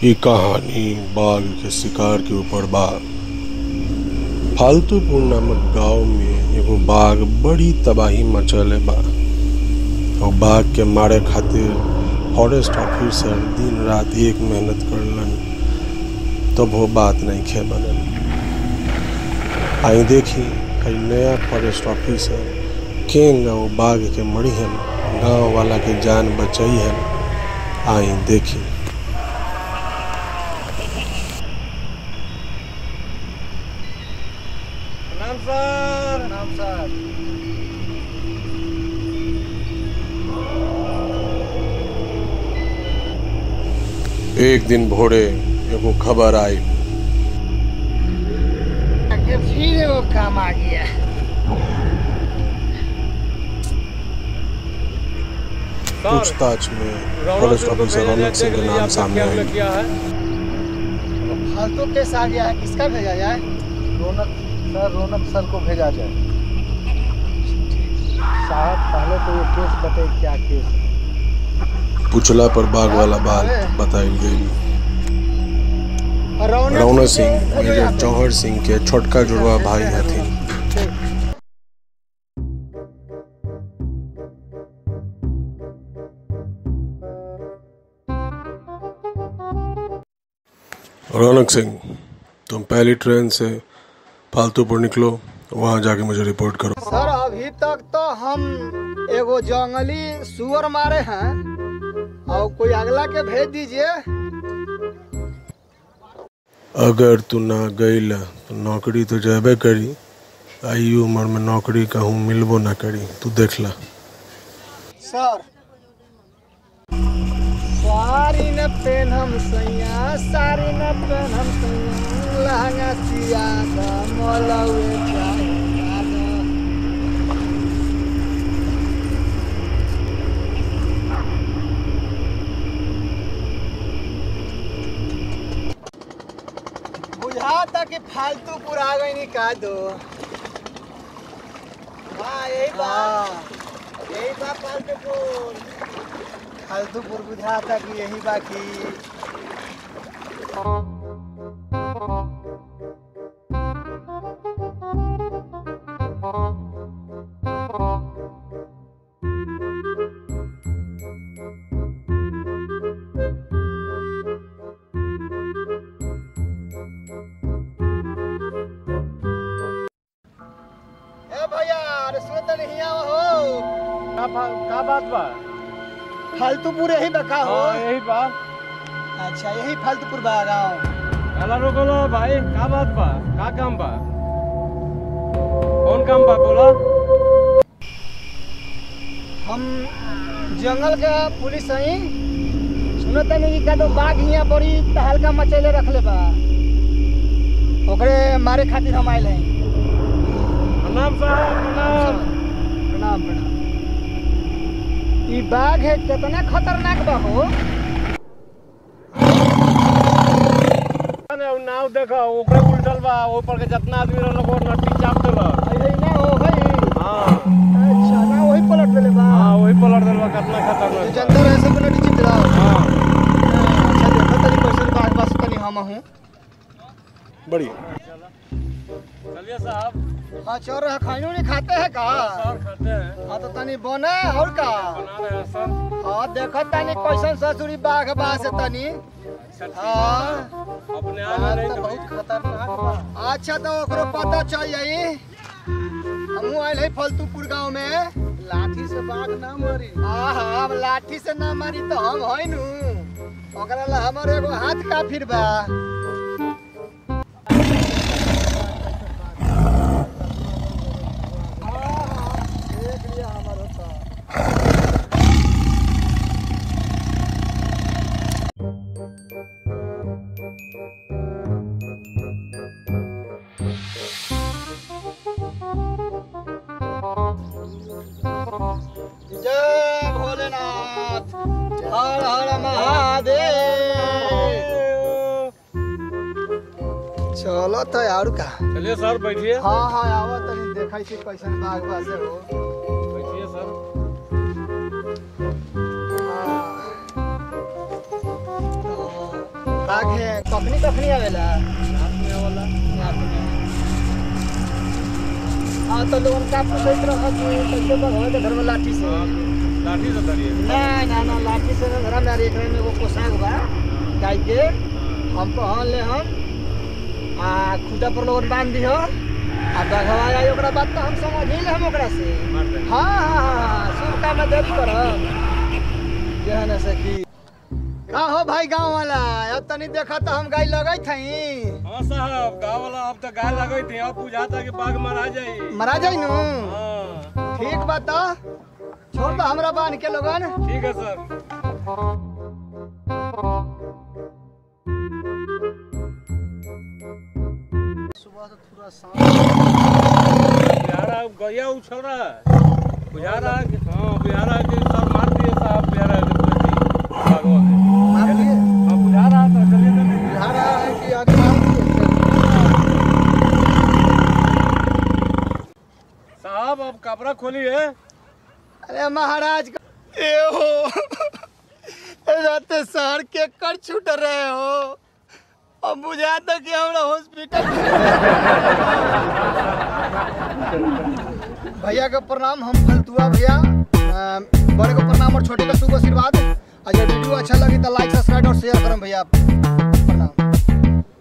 ये कहानी बाघ के शिकार के ऊपर बा। फालतूपुर नामक गांव में एगो बाघ बड़ी तबाही मचले बा और बाघ के मारे खातिर फॉरेस्ट ऑफिसर दिन रात एक मेहनत करलन तब वो बात नहीं खे बनल। आई देखी हई नया फॉरेस्ट ऑफिसर केंगा वो बाघ के मरी हन, गाँव वाला के जान बचाई हन। आई देखी। नाम सर। एक दिन भोरे एगो खबर आई, फिर वो काम आ गया। पूछताछ में फॉरेस्ट ऑफिसर रौनक सिंह का नाम सामने आया। फालतू केस आ गया है, किसका भेजा जाए? रौनक सर को भेजा जाए। साहब पहले तो ये केस बताइए, क्या केस? पूछला पर बाघ वाला बात बताई गई। रौनक सिंह मेजर जौहर सिंह के छोटका जुड़वा भाई हथिन। रौनक सिंह, तुम पहली ट्रेन से फालतूपुर निकलो, वहाँ जाके मुझे रिपोर्ट करो। सर अभी तक तो हम एगो जंगली सुअर मारे हैं और कोई अगला के भेज दीजिए। अगर तू ना गईला तो नौकरी तो जाबे करी, आई उम्र में नौकरी कहूँ मिलबो ना करी, तू देखला। सर सारी न पेन हम सैया, सारी न पेन हम सैया, लहंगा सिया दा मलवे चाहे बुझाता कि फालतू पूरा गई नहीं का दो। हाँ यही बात फालतूपुर बुझाता कि यही बाकी। ए भैया रिश्वत नहीं आवा हो। का बात बा? फालतूपुर यही बका हो। यही बात। अच्छा यही फालतूपुर बा गाँव। काला रोकलो भाई, का बात बा? का काम बा? कौन काम बा बोला? हम जंगल का पुलिस हई, सुनो तनी कि का तो बाघ हियां बड़ी तहलका मचैले रखले बा, ओकरे मारे खातिर हम आइल हई। प्रणाम साहब, प्रणाम। प्रणाम प्रणाम। ई बाघ है कितना खतरनाक बा हो। नाव देखो ओकरे उल्टल बा, ऊपर के जितना आदमी रहल वो नट्टी चाप देलक। यही ना हो भाई। हां अच्छा ना वही पलट देले बा। हां वही पलट देलक, कितना खतरनाक। जनता ऐसे को नट्टी चिप देला। हां अच्छा देखो तनी कैसे बाघ बस तनी हम हूं बढ़िया। चलिए साहब। हाँ चल रहा, खाइनो नहीं खाते हैं का? सर खाते हैं। हाँ तो तनी बने और का? बना रहे हैं सर। हाँ देखो तनी कैसन ससुरी बाघ बा से तनी। हाँ अपने आ नहीं तो बहुत खतरनाक बा। अच्छा तो ओकरो पता चल जाई। हमहू आइल है फालतूपुर गांव में। लाठी से बाघ ना मारी। हाँ अब लाठी से ना मारी तो हम है नु, ओकरा ला हमर एगो हाथ काफिर बा। जय भोलेनाथ, हर हर महादेव। चलो तो यार का। चलिए सर बैठिए। हाँ हाँ आओ तनी देखै छी कैसन बाघ बा से हो। बैठिए सर। बाघ है कखनी आवेला रात में वाला रात में तो लोगन का पूछत रहत कैसे भगवान के घर में लाठी से धरिए ना लाठी से घर में एकरे में वो पोशाक बा गाय के हम पहन ले हम खुदा पर लोगन बांध दियो बघवा आई ओकरा बात तो हम समझ ही ले हम ओकरा से हाँ शुभ काम में देरी करब जे है ना सखी का हो भाई गांव वाला अब तनी देखा तो हम गाय लगई थई हां साहब गांव वाला अब तो गाय लगई थी अब बुझाता कि बाघ मरा जाई नु हां ठीक बात छोड़ दो हमरा बांध के लोगन ठीक है सर सुबह तो थोड़ा शाम बिहारा गया उछल रहा है बुझा रहा है कि हाँ बिहारा के सर मार दिए साहब बिहारा के बाघवा के मार दिए हाँ बुझा रहा था चलिए तो बुझा रहा है कि आगे मार दिए साहब अब कपड़ा खोलिए अरे महाराज ए हो रात शहर के कर छूट रहे हो अब बुझाता कि हमरा हॉस्पिटल भैया का प्रणाम हम फलतुआ भैया बड़े को प्रणाम और छोटे का शुभ आशीर्वाद अगर वीडियो अच्छा लगी तो लाइक सब्सक्राइब और शेयर करें भैया।